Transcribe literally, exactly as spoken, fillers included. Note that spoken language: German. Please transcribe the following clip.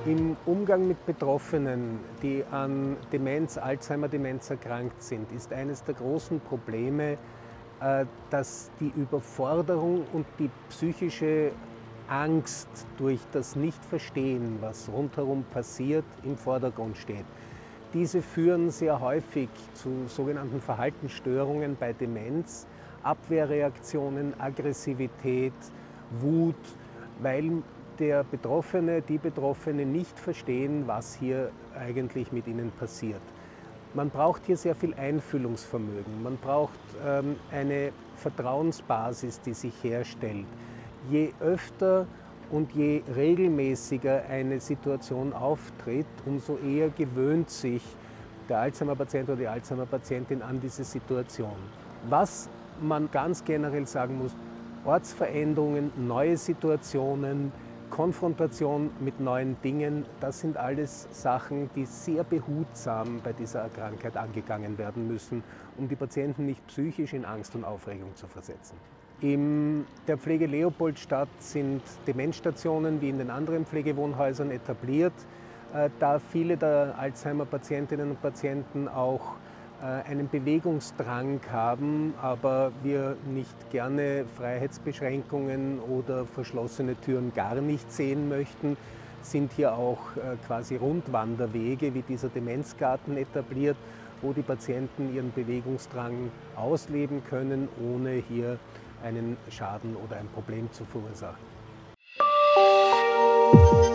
Im Umgang mit Betroffenen, die an Demenz, Alzheimer-Demenz erkrankt sind, ist eines der großen Probleme, äh, dass die Überforderung und die psychische Angst durch das Nichtverstehen, was rundherum passiert, im Vordergrund steht. Diese führen sehr häufig zu sogenannten Verhaltensstörungen bei Demenz, Abwehrreaktionen, Aggressivität, Wut, weil der Betroffene, die Betroffene nicht verstehen, was hier eigentlich mit ihnen passiert. Man braucht hier sehr viel Einfühlungsvermögen, man braucht ähm, eine Vertrauensbasis, die sich herstellt. Je öfter und je regelmäßiger eine Situation auftritt, umso eher gewöhnt sich der Alzheimer-Patient oder die Alzheimer-Patientin an diese Situation. Was man ganz generell sagen muss: Ortsveränderungen, neue Situationen, Konfrontation mit neuen Dingen, das sind alles Sachen, die sehr behutsam bei dieser Krankheit angegangen werden müssen, um die Patienten nicht psychisch in Angst und Aufregung zu versetzen. In der Pflege Leopoldstadt sind Demenzstationen wie in den anderen Pflegewohnhäusern etabliert, da viele der Alzheimer-Patientinnen und Patienten auch einen Bewegungsdrang haben, aber wir nicht gerne Freiheitsbeschränkungen oder verschlossene Türen gar nicht sehen möchten, sind hier auch quasi Rundwanderwege wie dieser Demenzgarten etabliert, wo die Patienten ihren Bewegungsdrang ausleben können, ohne hier einen Schaden oder ein Problem zu verursachen.